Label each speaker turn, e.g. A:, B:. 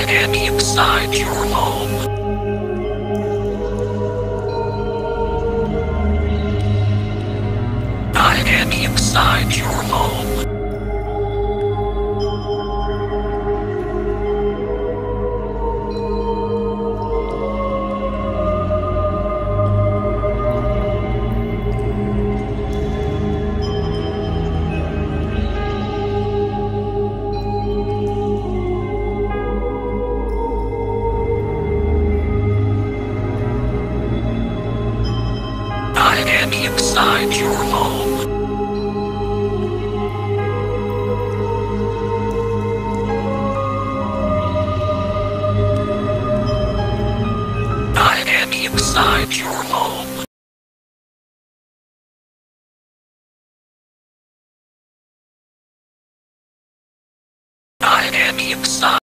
A: am inside your home. I am inside your home. I am inside your home. I am inside your home. I am inside.